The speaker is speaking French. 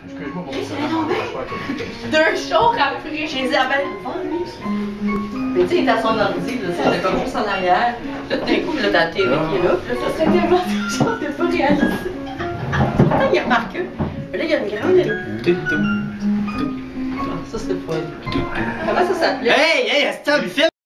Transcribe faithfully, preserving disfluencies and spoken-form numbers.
Excuse-moi, mon Deux shows après, chez Isabelle. Mais tu sais, il est à son ordi, là, c'est comme juste en arrière. Là, tout d'un coup, là, t'as la télé qui est là. Puis là, ça serait tellement quelque chose de pas réalisé. Pourtant, il y a Marcus. Mais là, il y a une grande. Ça, c'est pas. Comment ça s'appelait? Hey, hey, stop,